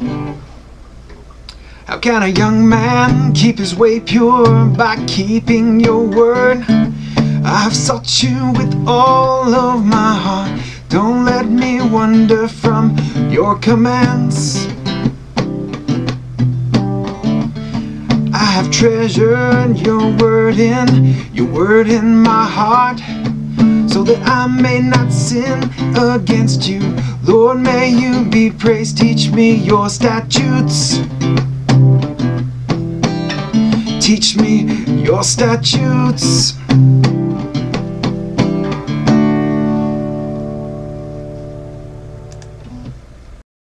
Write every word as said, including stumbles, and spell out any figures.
How can a young man keep his way pure? By keeping your word. I've sought you with all of my heart. Don't let me wander from your commands. I have treasured your word in, your word in my heart, so that I may not sin against you. Lord, may you be praised. Teach me your statutes. Teach me your statutes.